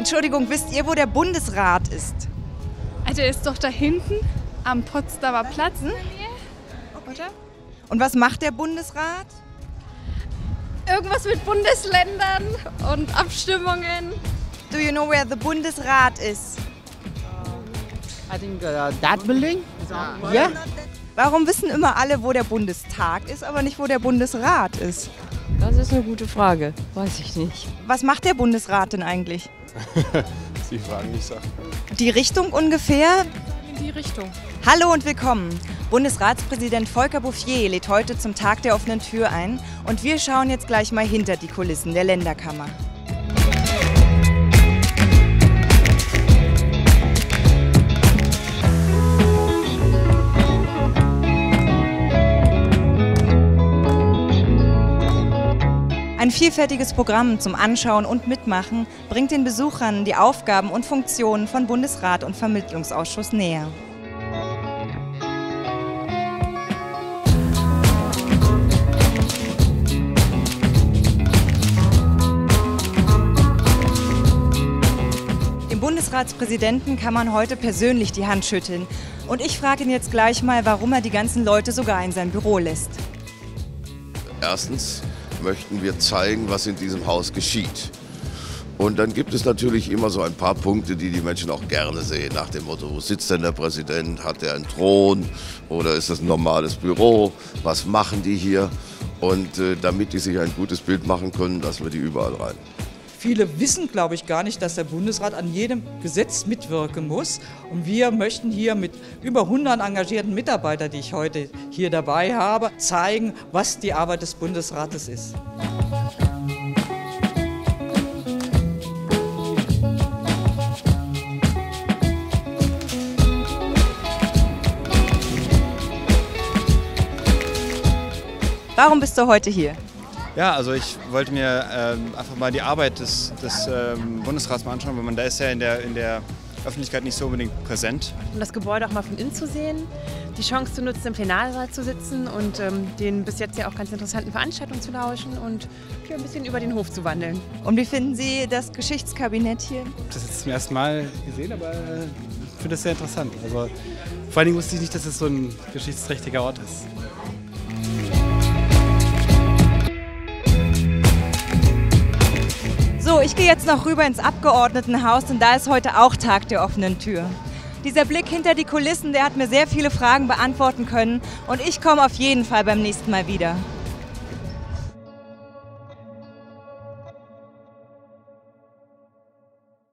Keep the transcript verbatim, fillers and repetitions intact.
Entschuldigung, wisst ihr, wo der Bundesrat ist? Also er ist doch da hinten am Potsdamer Platz, Hm? oder? Und was macht der Bundesrat? Irgendwas mit Bundesländern und Abstimmungen. Do you know where the Bundesrat is? I think uh, that building. Ja? Warum wissen immer alle, wo der Bundestag ist, aber nicht, wo der Bundesrat ist? Das ist eine gute Frage, weiß ich nicht. Was macht der Bundesrat denn eigentlich? Sie fragen nicht Sachen. Die Richtung ungefähr? In die Richtung. Hallo und willkommen. Bundesratspräsident Volker Bouffier lädt heute zum Tag der offenen Tür ein und wir schauen jetzt gleich mal hinter die Kulissen der Länderkammer. Ein vielfältiges Programm zum Anschauen und Mitmachen bringt den Besuchern die Aufgaben und Funktionen von Bundesrat und Vermittlungsausschuss näher. Dem Bundesratspräsidenten kann man heute persönlich die Hand schütteln. Und ich frage ihn jetzt gleich mal, warum er die ganzen Leute sogar in sein Büro lässt. Erstens möchten wir zeigen, was in diesem Haus geschieht. Und dann gibt es natürlich immer so ein paar Punkte, die die Menschen auch gerne sehen, nach dem Motto, wo sitzt denn der Präsident, hat er einen Thron oder ist das ein normales Büro, was machen die hier? Und äh, damit die sich ein gutes Bild machen können, lassen wir die überall rein. Viele wissen, glaube ich, gar nicht, dass der Bundesrat an jedem Gesetz mitwirken muss. Und wir möchten hier mit über hundert engagierten Mitarbeitern, die ich heute hier dabei habe, zeigen, was die Arbeit des Bundesrates ist. Warum bist du heute hier? Ja, also ich wollte mir ähm, einfach mal die Arbeit des, des ähm, Bundesrats mal anschauen, weil man da ist ja in der, in der Öffentlichkeit nicht so unbedingt präsent. Um das Gebäude auch mal von innen zu sehen, die Chance zu nutzen, im Plenarsaal zu sitzen und ähm, den bis jetzt ja auch ganz interessanten Veranstaltungen zu lauschen und hier ein bisschen über den Hof zu wandeln. Und wie finden Sie das Geschichtskabinett hier? Ich habe das jetzt zum ersten Mal gesehen, aber äh, ich finde das sehr interessant. Also, vor allen Dingen wusste ich nicht, dass es so ein geschichtsträchtiger Ort ist. So, ich gehe jetzt noch rüber ins Abgeordnetenhaus, denn da ist heute auch Tag der offenen Tür. Dieser Blick hinter die Kulissen, der hat mir sehr viele Fragen beantworten können und ich komme auf jeden Fall beim nächsten Mal wieder.